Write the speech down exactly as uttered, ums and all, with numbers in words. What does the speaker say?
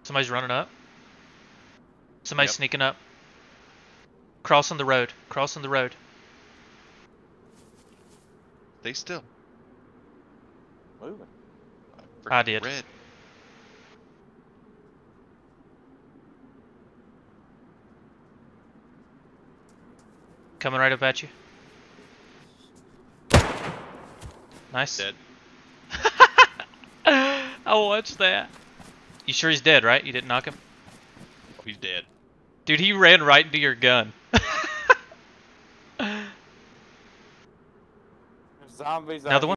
Somebody's running up. Somebody's Yep. sneaking up. Crossing the road. Crossing the road. Stay still. Moving. I did. Red. Coming right up at you. Nice. Dead. I watched that. You sure he's dead, right? You didn't knock him? Oh, he's dead. Dude, he ran right into your gun. Zombies. Another one?